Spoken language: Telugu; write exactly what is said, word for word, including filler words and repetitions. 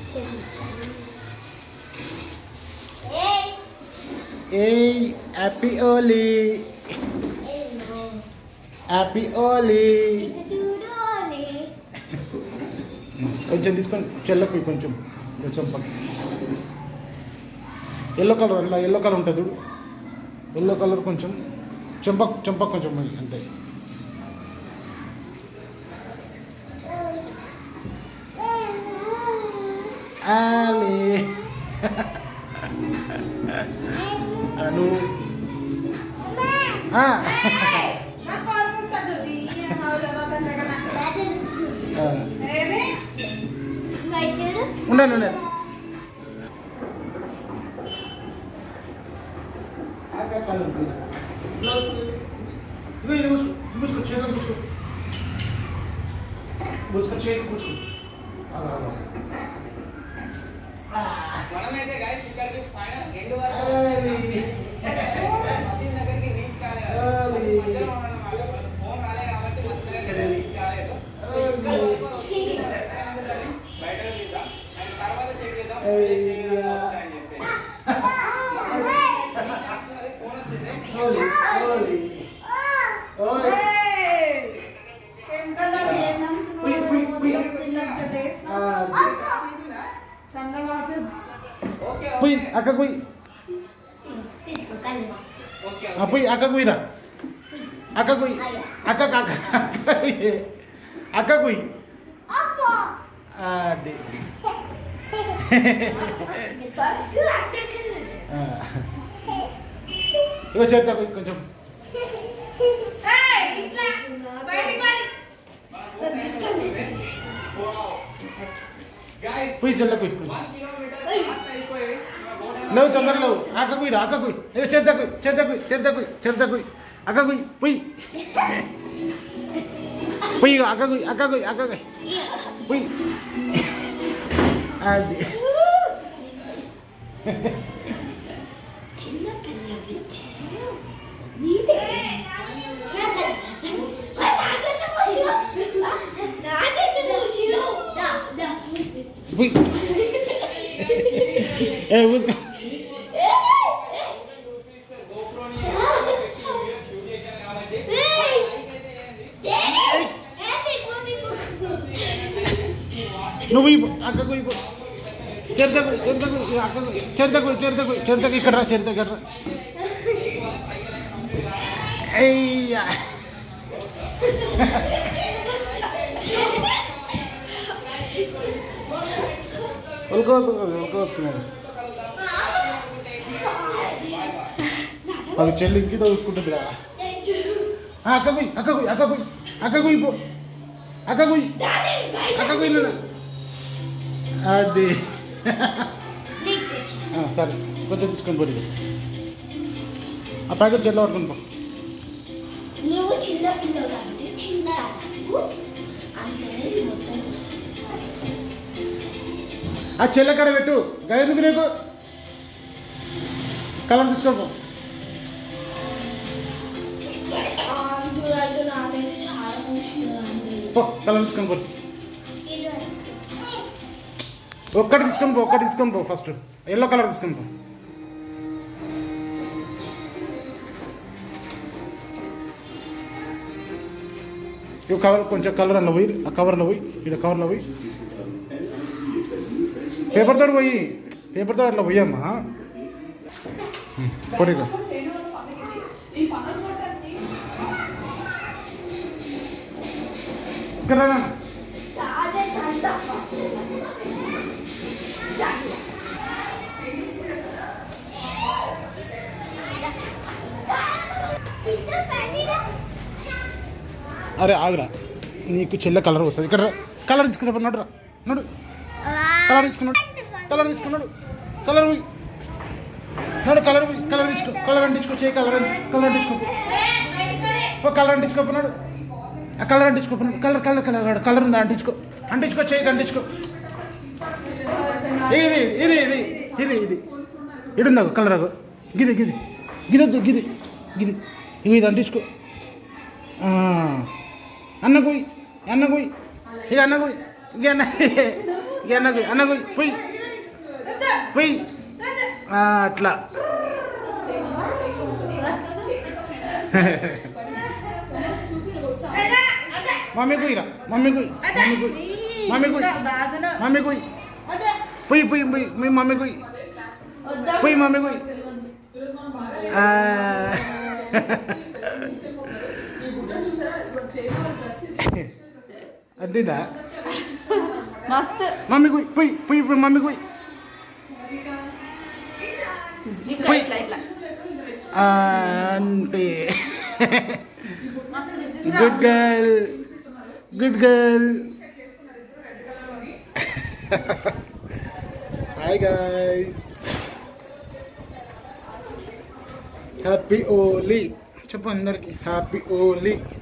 Hey, happy Oli. Happy Oli. కొంచెం తీసుకొని చెల్లపోయి కొంచెం కొంచెం పక్క ఎల్లో కలర్ అలా ఎల్లో కలర్ ఉంటుంది చూడు ఎల్లో కలర్ కొంచెం చెంప చెంప కొంచెం అంతే ఆలే అను ఉండండి ఉండండి మూసుకో చేతులు మూసుకో మూసుకో చేతి మూసుకో మనమైతే గైస్ ఇక్కడికి ఫైనల్ ఎండ్ వరకు మదీనా దగ్గరికి రీచ్ కాలేదు ఫోన్ రాలే కాబట్టి మదీనా రీచ్ కాలేదు బయట తీద్దాం అండ్ తర్వాత చెక్ చేద్దాం అని చెప్పి ఫోన్ వచ్చింది పోయి అక్క పోయి పోయి అక్క పోయిరా అక్క పోయి అక్క అక్క అక్క పోయి అదే ఇగో చేరుతా పోయి కొంచెం పోయి జల్ల పోయి లేవు తొందర లేవు అక్క పోయిరా అక్క పోయి అయ్యో చేరుతా పోయి చేరుతా పోయి చేరుతా పోయి చేరుతా పోయి అక్క పోయి పోయి పోయి అక్క పోయి అక్క పోయి అక్క పోయి పోయి అది పోయి ఏ ఊసుకో నువ్వు అక్కకు చేరుతకు చేరుతకు అక్కకు చేరుతకు చేరుతకు చేరుతకు ఇక్కడ రా చేరుతకు ఇక్కడ రా అయ్యా ఉల్కోవచ్చు ఉల్కోవచ్చుకున్నాడు అది చెల్లి ఇంకితో చూసుకుంటుంది రా అక్క పోయి అక్క పోయి అక్క పోయి అక్క పోయి పో అక్క పోయి అక్క పోయి అది సరే కొంచెం తీసుకొని పోయి ఆ ప్యాకెట్ చెల్ల పట్టుకుని పో నువ్వు చిన్న పిల్లలు అంటే చిన్న ఆ చెల్ల కడ పెట్టు గదెందుకు నీకు కలర్ తీసుకో పో కలర్ తీసుకొని పో ఒక్కటి తీసుకొని పో ఒక్కటి తీసుకొని పో ఫస్ట్ ఎల్లో కలర్ తీసుకొని పో ఇవి కవర్ కొంచెం కలర్ అన్న పోయి ఆ కవర్లో పోయి ఇక్కడ కవర్లో పోయి పేపర్తో పోయి పేపర్తో అట్లా పోయమ్మా పొరిగా ఇక్కడ అరే ఆగురా నీకు చెల్లె కలర్ వస్తుంది ఇక్కడ కలర్ తీసుకున్నప్పుడు నడు రా నడు కలర్ తీసుకున్నాడు కలర్ తీసుకున్నాడు కలర్ పోయి నడు కలర్ పోయి కలర్ తీసుకో కలర్ అంటించుకో చేయి కలర్ కలర్ అంటించుకో కలర్ అంటించుకోపోన్నాడు ఆ కలర్ అంటించుకోపోన్నాడు కలర్ కలర్ కలర్ కలర్ ఉందా అంటించుకో అంటించుకో చేయికి అంటించుకో ఇది ఇది ఇది ఇది ఇది ఇడుందా కలర్ గిది గిది గిదొద్దు గిది గిది ఇవి ఇది అంటించుకో అన్న పోయి అన్న పోయి ఇక అన్న పోయి ఇక అన్న ఇక అన్నకు అన్నకు పోయి పోయి అట్లా మమ్మీ పోయిరా మమ్మీ పోయి మమ్మీ పోయి మమ్మీ పోయి మమ్మీ పోయి పోయి పోయి పోయి మీ మమ్మీ పోయి పోయి మమ్మీ పోయి అంతేదా మమ్మీ పోయి పోయి పోయి పోయి మమ్మీ పోయి పోయి అంతే good girl good girl hi guys happy Holi చెప్పు అందరికి హ్యాపీ ఓలీ